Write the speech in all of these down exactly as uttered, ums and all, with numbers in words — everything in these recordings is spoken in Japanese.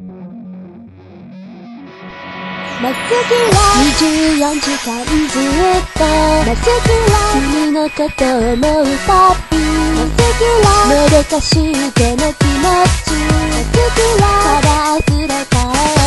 まっすぐにじゅうよじかんずっとまっすぐ君のことを思うたびまっすぐもどかしての気持ちまっすぐただ溢れ返って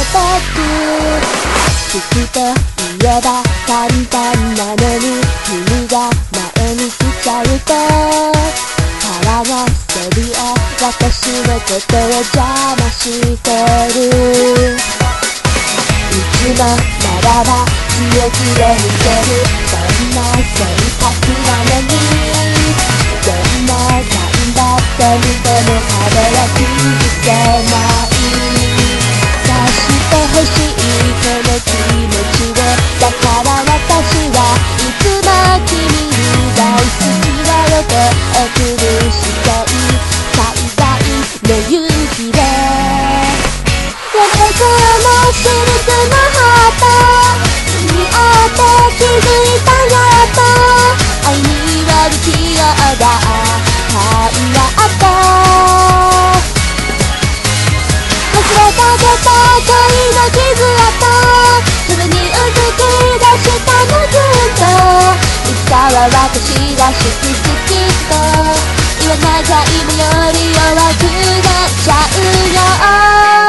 く好きと言えば簡単なのに君が前に来ちゃうと腹がせびえ私のことを邪魔してるいつもならば強気で見せるそんな性格なのにどんな頑張ってみても壁は崩せない察してほしいこの気持ちをだから私はいつも君に大好きだよと送るしたい最大の勇気でやめてのシルクのハート君あって気づいたやっと愛には不器用だ考えた忘れかけた恋の傷跡すぐにうずき出したのずっといつかは私が好き好きと言わなきゃ今より弱くなっちゃうよ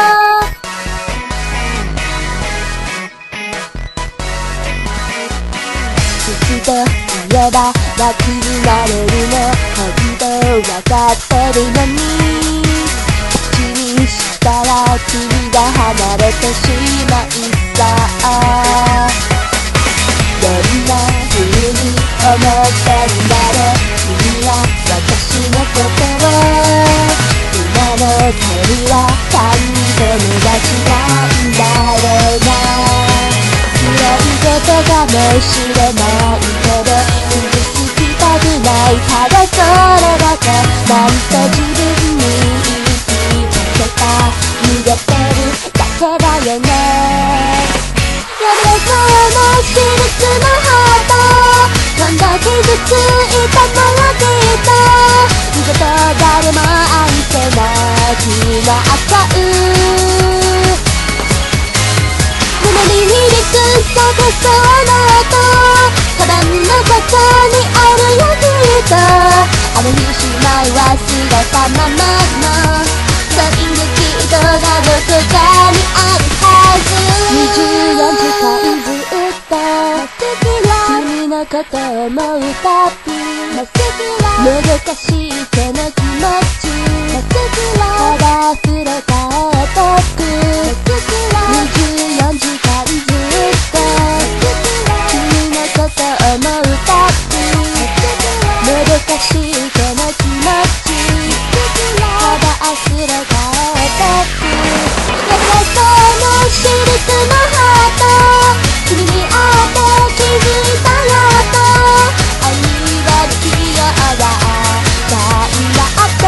と言えば楽になれるの本当わかってるのに口にしたら君が離れてしまいさどんな風に思ってるんだろう君は私のことを今の距離は単に友達なんだろうな辛いことかもしれないけど傷つきたくないただそれだけなんと自分に言い聞かせた逃げてるだけだよねやめそうなシルクのハート今度傷ついたのはきっと二度と誰も愛せなくなっちゃう胸に響く叫そうな音カバンの底にあるよきっとあの日姉妹は姿ままのサインがきっとがどこかにあるはずにじゅうよじかんずっと君のことを思うたびもどかしいこの気持ちただ溢れ返ってくにじゅうよじかんずっと君のことを思うたびもどかしいこの気持ちただ溢れ返ってくやけそうなシルクのハート君に会って気づいたやっと愛には不器用だ頑張って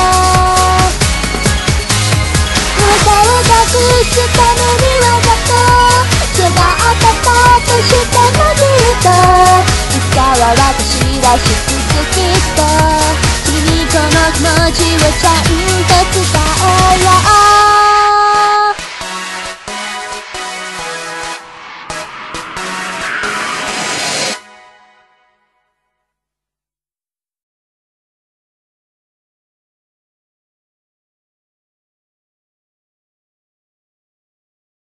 肩を隠したのにわざと血があったかとしてもずっといつかは私らしくきっと君にこの気持ちをちゃんと伝えよう